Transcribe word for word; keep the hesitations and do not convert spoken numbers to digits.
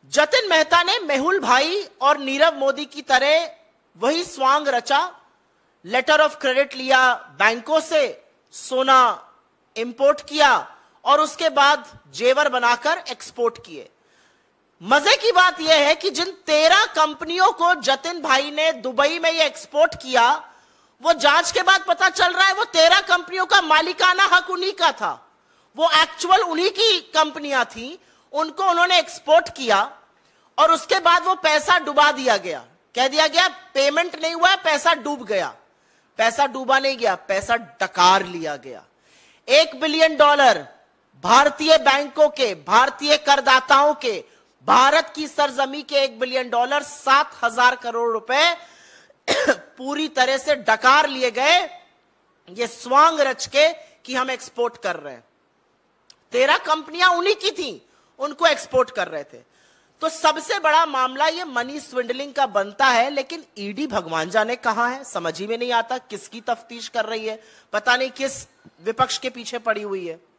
जतिन मेहता ने मेहुल भाई और नीरव मोदी की तरह वही स्वांग रचा, लेटर ऑफ क्रेडिट लिया बैंकों से, सोना इंपोर्ट किया और उसके बाद जेवर बनाकर एक्सपोर्ट किए। मजे की बात यह है कि जिन तेरह कंपनियों को जतिन भाई ने दुबई में ये एक्सपोर्ट किया, वो जांच के बाद पता चल रहा है वो तेरह कंपनियों का मालिकाना हक उन्हीं का था, वो एक्चुअल उन्हीं की कंपनियां थी, उनको उन्होंने एक्सपोर्ट किया और उसके बाद वो पैसा डुबा दिया गया। कह दिया गया पेमेंट नहीं हुआ, पैसा डूब गया। पैसा डूबा नहीं गया, पैसा डकार लिया गया। एक बिलियन डॉलर भारतीय बैंकों के, भारतीय करदाताओं के, भारत की सरजमी के एक बिलियन डॉलर, सात हजार करोड़ रुपए पूरी तरह से डकार लिए गए, ये स्वांग रच के कि हम एक्सपोर्ट कर रहे हैं। तेरह कंपनियां उन्हीं की थी, उनको एक्सपोर्ट कर रहे थे। तो सबसे बड़ा मामला ये मनी स्विंडलिंग का बनता है, लेकिन ईडी भगवान जाने कहां है, समझ ही में नहीं आता किसकी तफ्तीश कर रही है, पता नहीं किस विपक्ष के पीछे पड़ी हुई है।